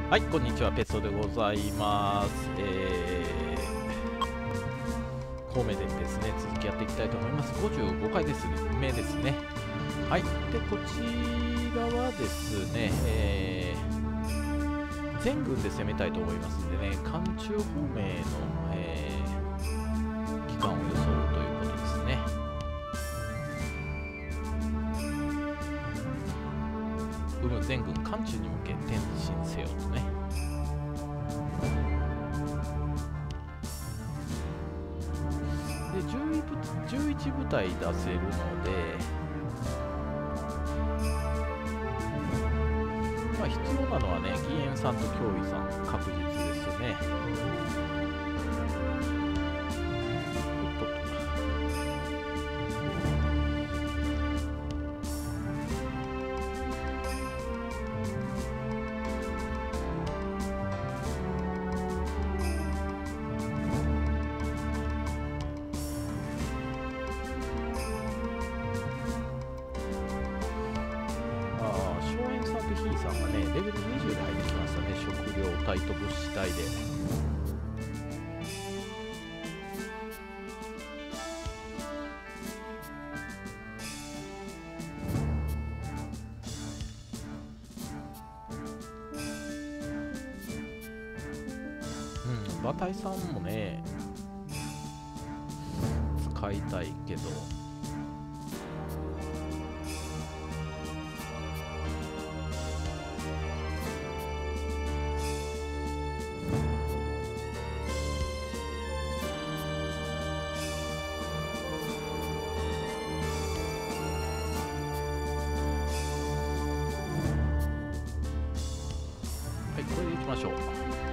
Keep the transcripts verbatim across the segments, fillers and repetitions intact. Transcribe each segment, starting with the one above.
はい、こんにちは、ペソでございます。えー、孔明伝ですね、続きやっていきたいと思います。ごじゅうごかいです目ですね。はい、で、こちらはですね、えー、全軍で攻めたいと思いますんでね、漢中方面への、えー、期間を装うということですね。うむ全軍漢中に向け転進せよとね。でじゅういち部隊出せるので、まあ必要なのはね、義援さんと脅威さん確実ですね。おっとっとヒーさんがね、レベルにじゅうで入ってきましたね、食料隊と物資隊で。うん、馬隊さんもね、使いたいけど。これでいきましょう。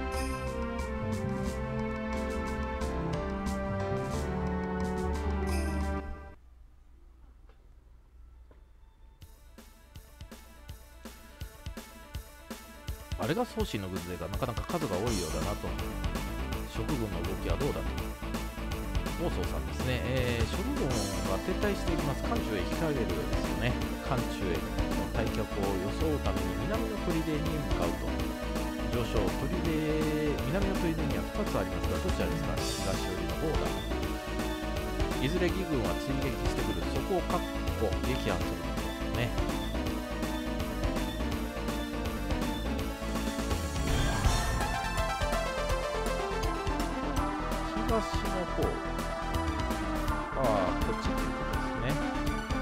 あれが宗信の軍勢がなかなか数が多いようだなと。蜀軍の動きはどうだと。王宗さんですね、えー、蜀軍は撤退していきます。漢中へ控えれるようですよね。漢中への退却を装うために南の砦に向かうと。上昇、砦、南の砦にはふたつありますが、どちらですか？東寄りの方だ。いずれ義軍は追撃してくる。そこを確保、撃破するのね。東の方。ああ、こっちっていうことですね。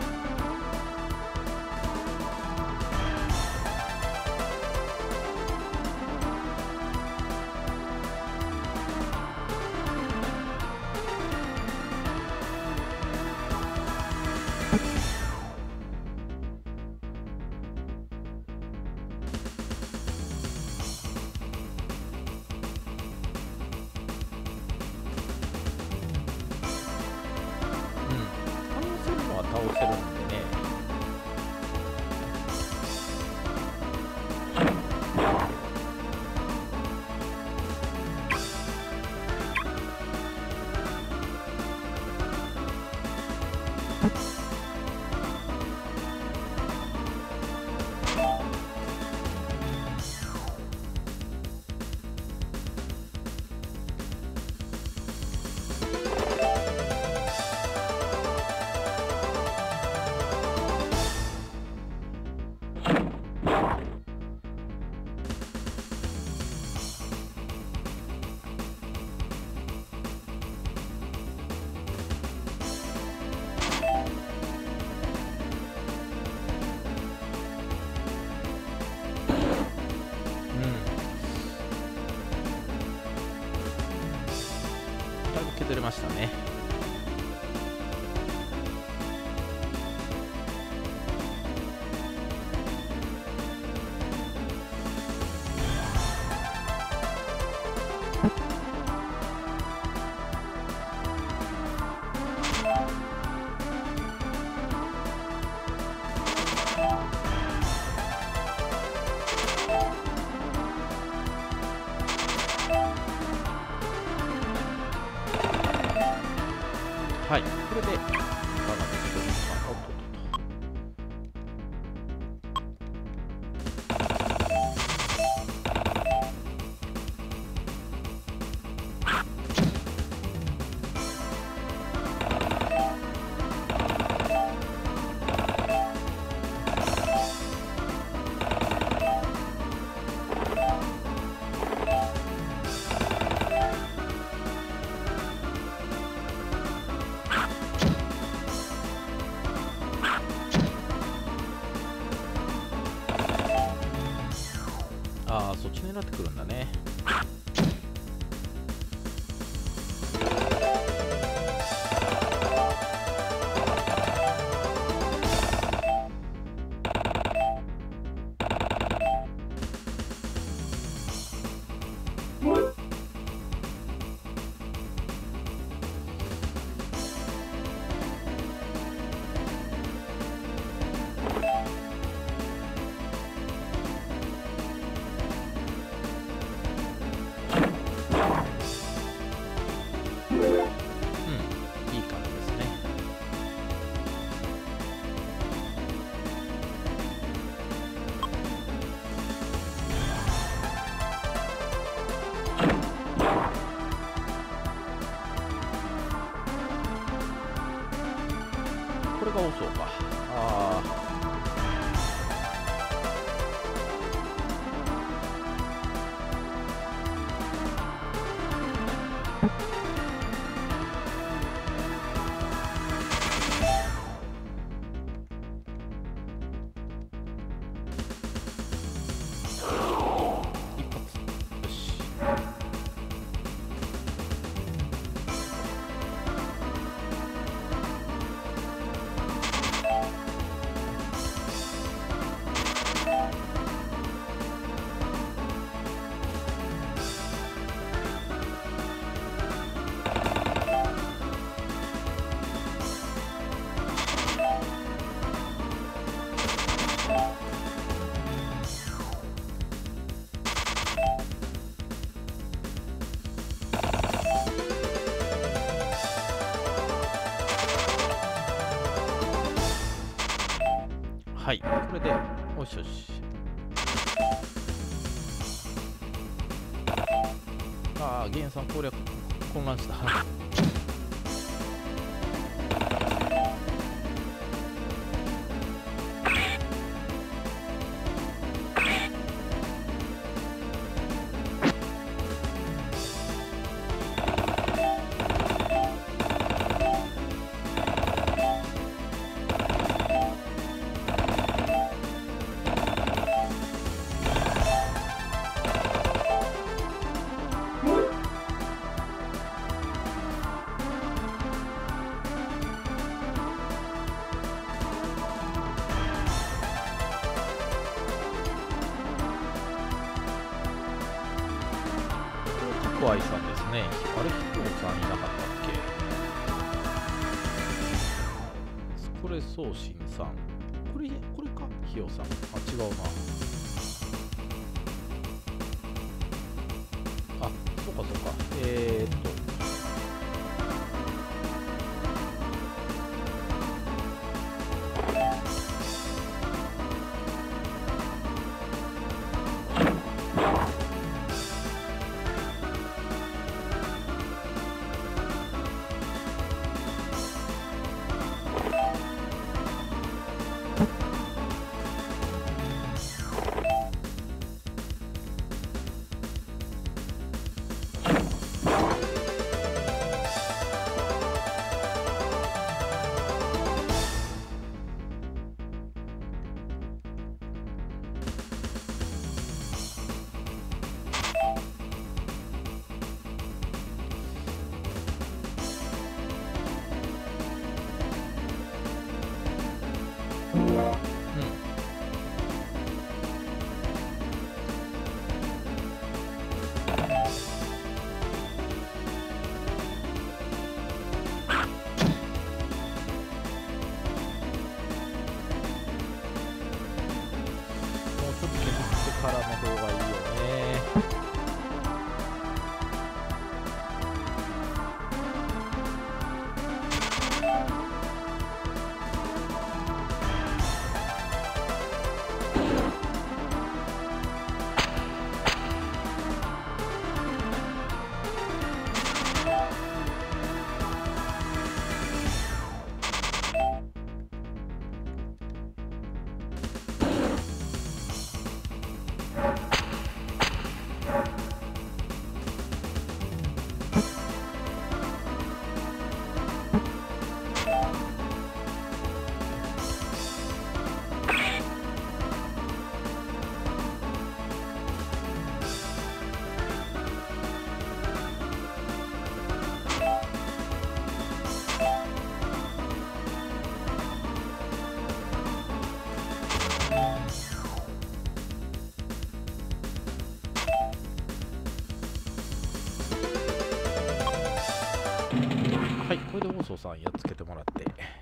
倒せるんでね。削れましたね。はい、これで、まだですけど、おっとっと。 ああ、そっち狙ってくるんだね。これが多そうか。ああ。一発。よし。はい、これで、よしよし。ああ、ゲンさん攻略混乱した。コアイさんですね。あれ、ヒコさんいなかったっけ？スコレ送信さん。これ、これかヒヨさん。あ、違うな。あ、そうかそうか。えーっと。 僧さんやっつけてもらって。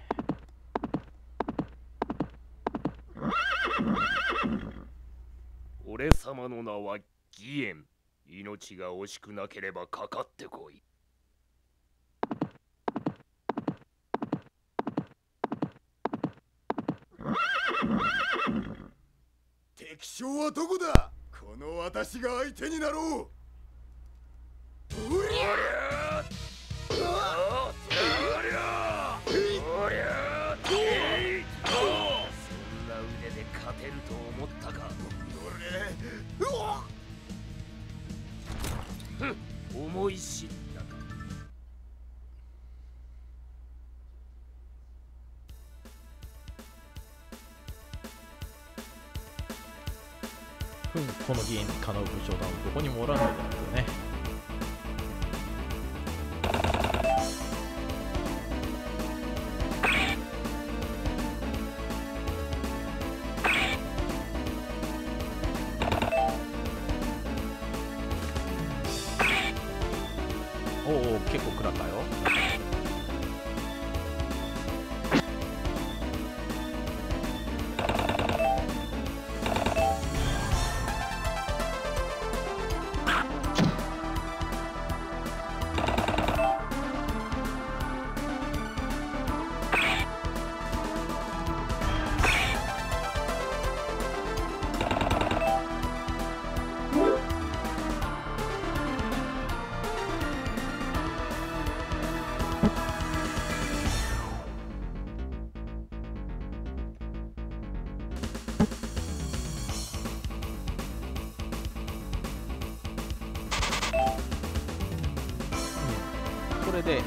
俺様の名は義援。命が惜しくなければかかってこい。 敵将はどこだ。この私が相手になろう。おりゃおりゃおりゃおりゃそんな腕で勝てると思ったか。おれうわっ思い知ったか。 ふん、この議員にかなう武将団はどこにもおらんのだよね。おお、結構食らったよ。これでね。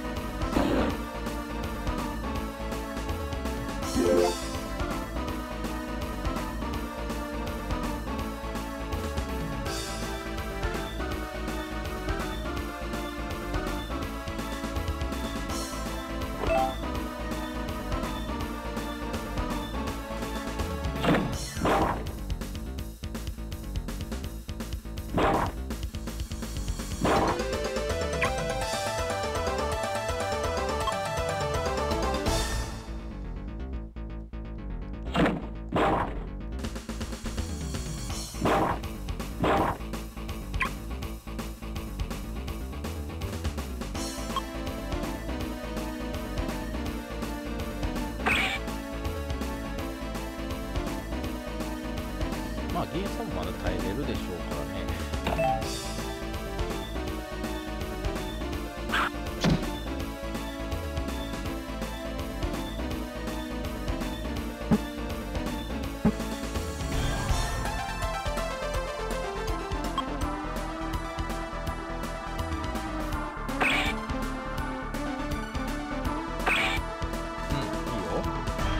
まあゲームさんもまだ耐えれるでしょうからね。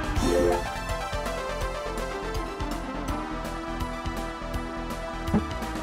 うん、いいよ。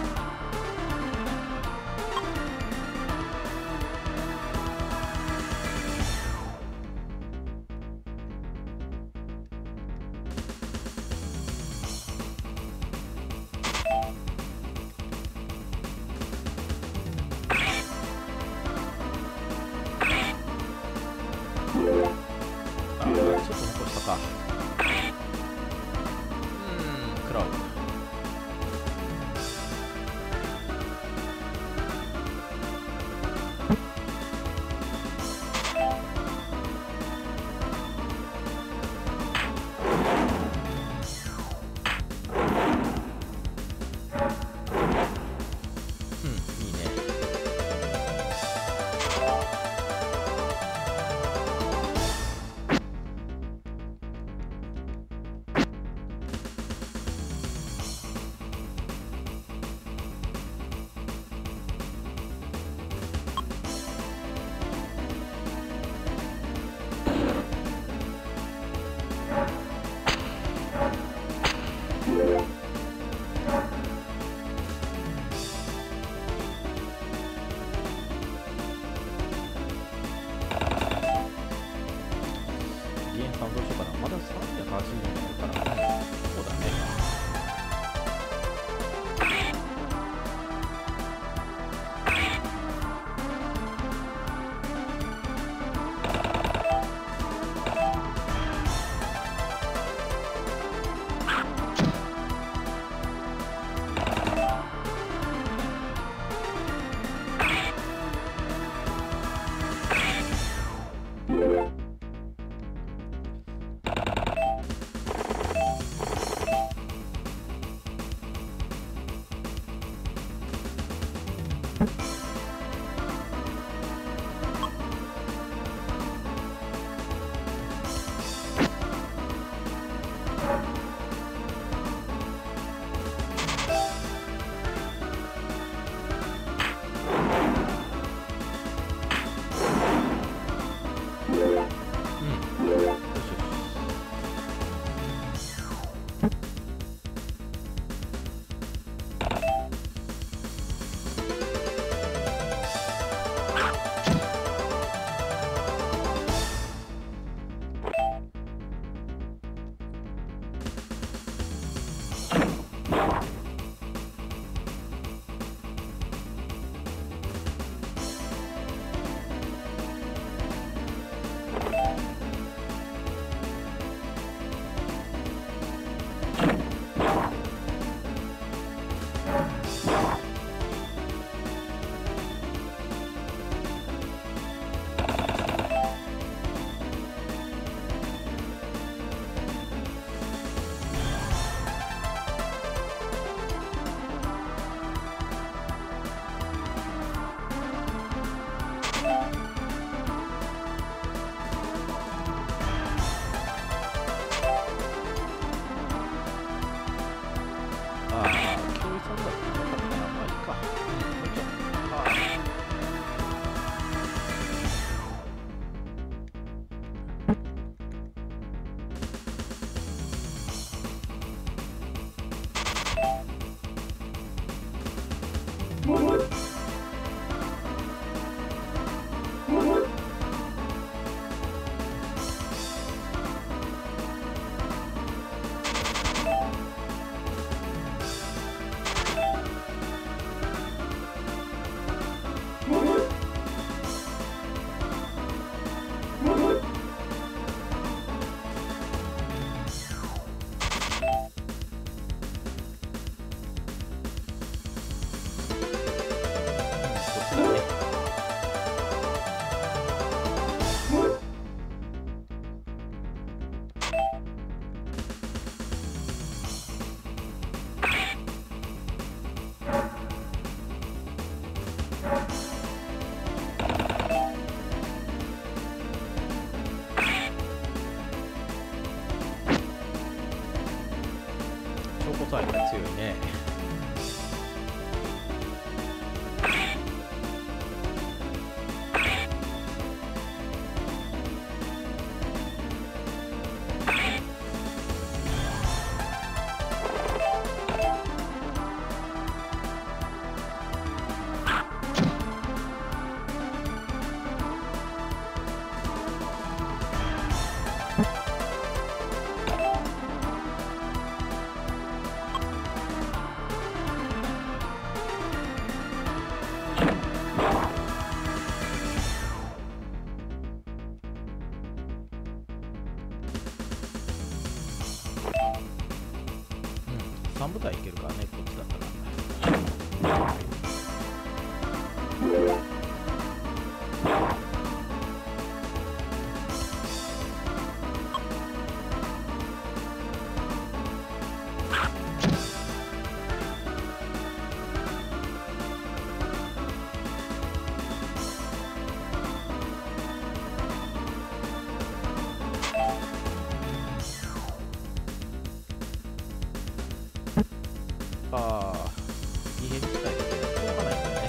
ああ、異変自体がしょうがないんだよね。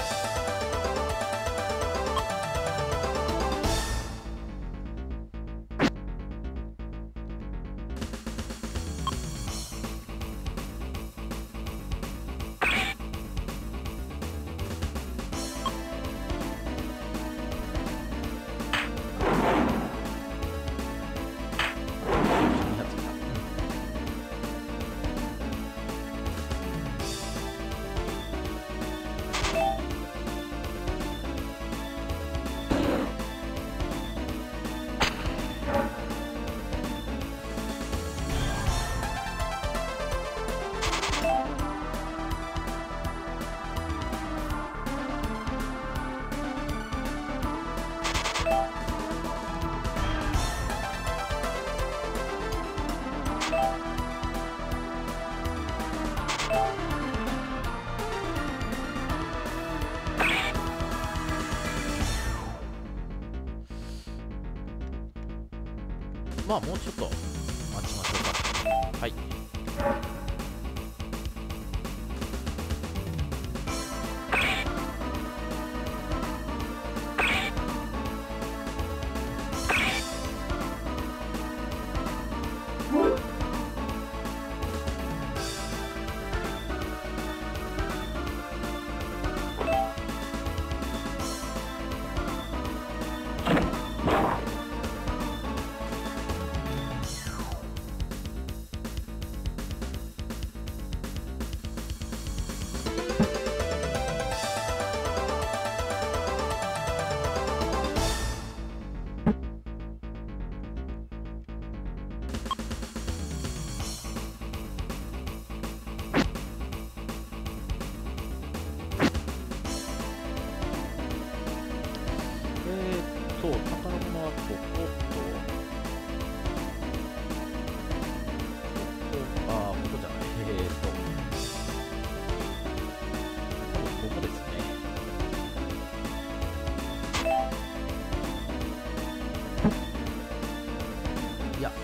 まあもうちょっと待ちましょうか。はい。そう、宝物はここと、ここ、ああ、ここじゃない、えーと、多分ここですね。いや。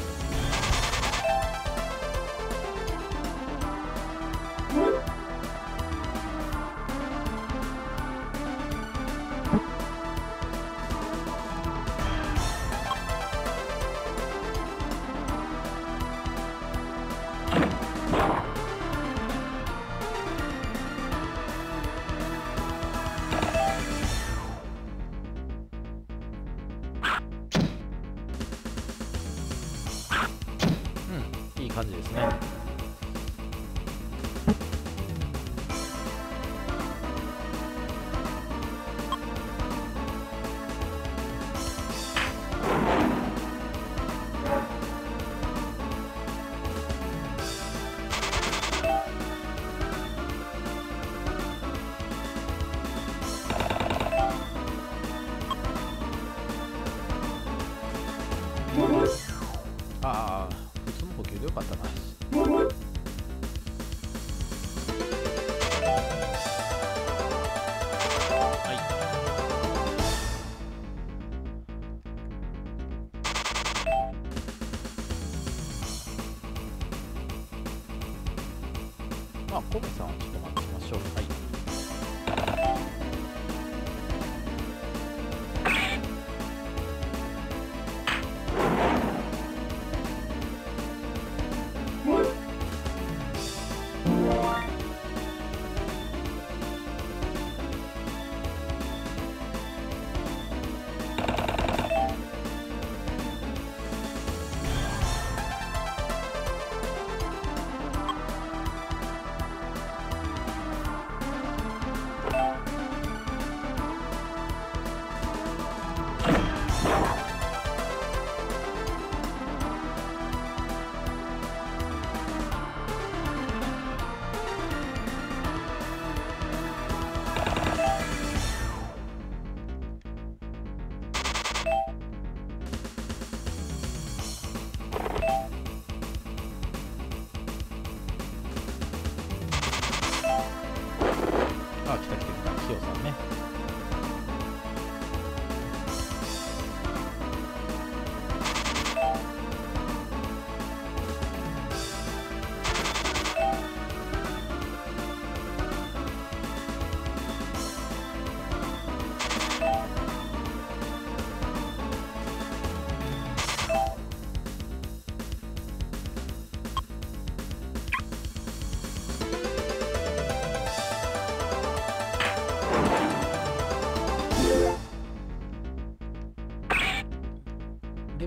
いい感じですね。ああ、普通の補給でよかったな。はい。まあ、コメさんはちょっと待ってみましょう。はい。あ、来た来た来た、キヨさんね。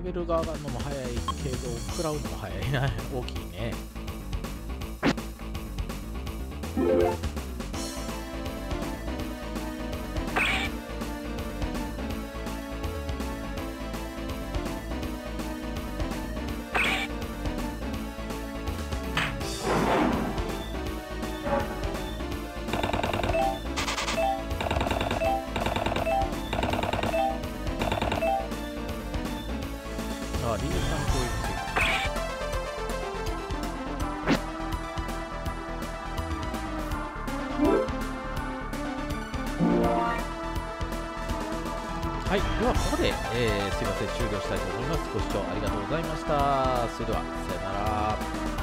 レベルが上がるのも早いけど食らうのも早いな大きいね。あ、リーさん教育してはい、ではここで、えー、すいません終了したいと思います。ご視聴ありがとうございました。それではさよなら。